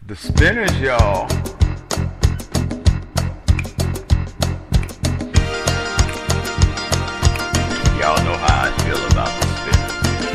The Spinners, y'all. Y'all know how I feel about the Spinners.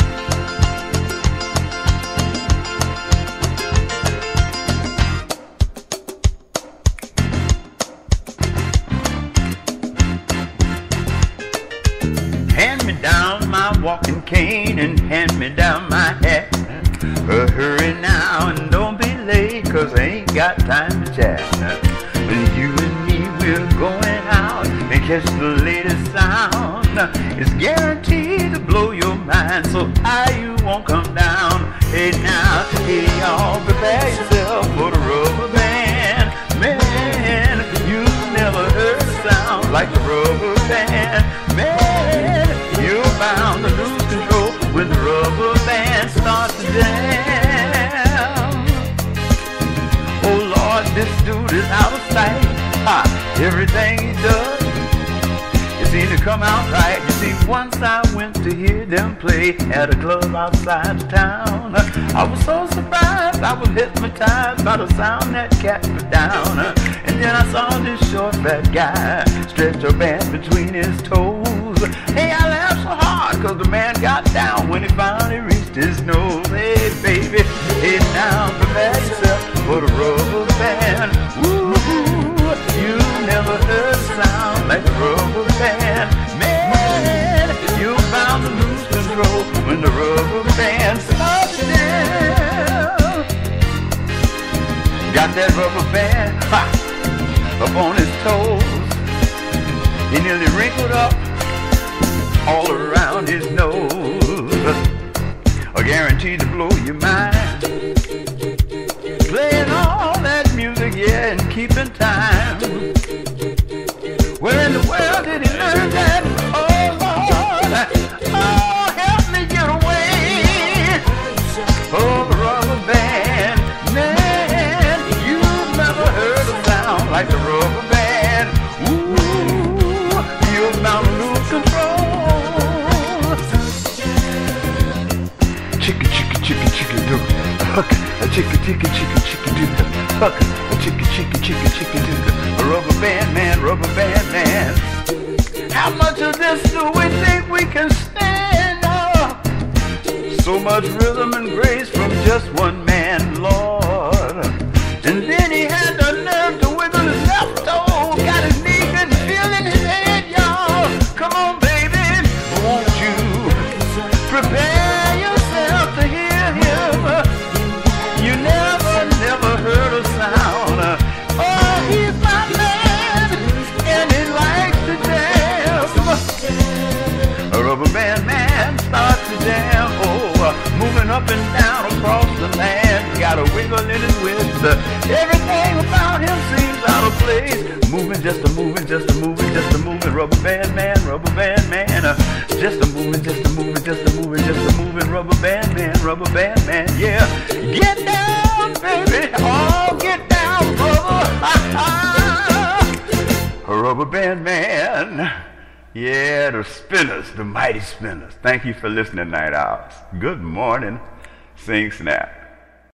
Hand me down my walking cane and hand me down my hat. Hurry now and don't be late, 'cause I ain't got time to chat. When you and me, we're going out and catch the latest sound. It's guaranteed to blow your mind, so you won't come down. Hey now, hey y'all, prepare yourself for the rubber band. Man, you've never heard a sound like the rubber band. Man, you're bound to lose control when the rubber band starts to jam. Oh Lord, this dude is out of sight. Everything he does, it seems to come out right. You see, once I went to hear them play at a club outside of town. I was so surprised, I was hypnotized by the sound that cat put down. And then I saw this short fat guy stretch a band between his toes. Hey, I laughed so hard 'cause the man got down when he finally reached his nose. Hey baby, hey now prepare yourself for the rubber band. Woo, you never heard a sound like the rubber band. Man, you're bound to lose control when the rubber band starts down. Got that rubber band up on his toes. He nearly wrinkled up all around his nose. Guaranteed to blow your mind. Playing all that music, yeah, and keeping time. Where in the world did he learn that? Oh Lord, oh help me get away. Oh, the rubber band, man, you've never heard a sound like the rubber band. Ooh, you're bound to lose control. Chicka chicka chicka chicka do, a chicka chicka chicka chicka do, a chicka chicka chicka chicka do. Rubber band man, rubber band man. How much of this do we think we can stand? So much rhythm and grace from just one man, Lord. And then he had the nerve to wiggle his left toe, got his knee good feel in his head, y'all. Come on, baby, won't you prepare yourself to hear him? You never heard a sound. Oh, he's my man, and he likes to jam. A rubber band man starts to jam. Oh, moving up and down across the land. Got a wiggle in his wrist. Everything about him seems out of place. Moving, just a moving, just a moving, just a moving. Rubber band man, rubber band man. Just a moving, just a moving, just a moving, just a moving. Rubber band man, rubber band man. Yeah, get down, baby. Oh, get down, brother. Rubber band man. Yeah, the Spinners, the mighty Spinners. Thank you for listening, Night Owls. Good morning, SingSnap.